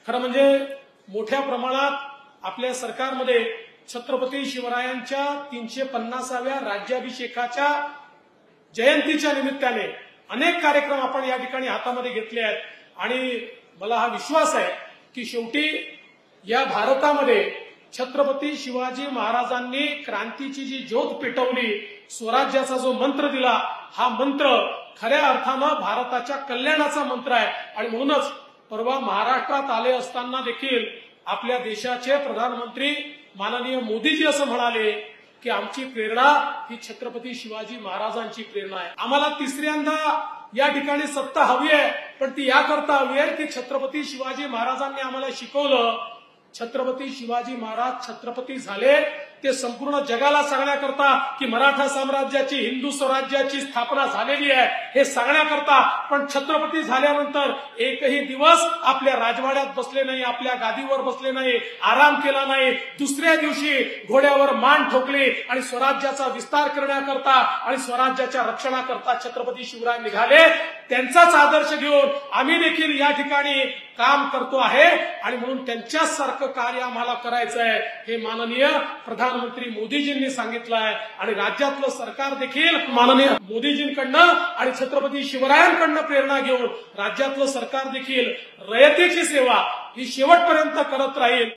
खरं म्हणजे मोठ्या प्रमाणात आपल्या सरकारमध्ये छत्रपती शिवरायांच्या 350व्या राज्याभिषेकाच्या जयंतीच्या निमित्ताने अनेक कार्यक्रम आपण या ठिकाणी हातामध्ये घेतले आहेत आणि मला हा विश्वास आहे की शेवटी या भारतामध्ये छत्रपती शिवाजी महाराजांनी क्रांतीची जी ज्योत पेटवली, स्वराज्याचा जो मंत्र दिला, हा मंत्र खऱ्या अर्थानं भारताच्या कल्याणाचा मंत्र आहे। आणि म्हणूनच परवा महाराष्ट्रात आले असताना देखील आपल्या देशाचे प्रधानमंत्री माननीय मोदीजी असं म्हणाले की आमची प्रेरणा ही छत्रपती शिवाजी महाराजांची प्रेरणा आहे। आम्हाला तिसऱ्यांदा या ठिकाणी सत्ता हवी आहे, पण ती याकरता हवी आहे की छत्रपती शिवाजी महाराजांनी आम्हाला शिकवलं, छत्रपती शिवाजी महाराज छत्रपती झाले ते संपूर्ण जगाला सांगण्याकरता की मराठा साम्राज्याची, हिंदू स्वराज्याची स्थापना झालेली आहे हे सांगण्याकरता। पण छत्रपती झाल्यानंतर एकही दिवस आपल्या राजवाड्यात बसले नाही, आपल्या गादीवर बसले नाही, आराम केला नाही। दुसऱ्या दिवशी घोड्यावर मान ठोकली आणि स्वराज्याचा विस्तार करण्याकरता आणि स्वराज्याच्या रक्षणाकरता छत्रपती शिवराय निघाले। त्यांचाच आदर्श घेऊन आम्ही देखील या ठिकाणी काम करतो आहे आणि म्हणून त्यांच्याच सारखं कार्य आम्हाला करायचं आहे हे माननीय प्रधानमंत्री मोदीजींनी सांगितलं आहे। आणि राज्यातलं सरकार देखील माननीय मोदीजींकडनं आणि छत्रपती शिवरायांकडनं प्रेरणा घेऊन राज्यातलं सरकार देखील रयतेची सेवा ही शेवटपर्यंत करत राहील।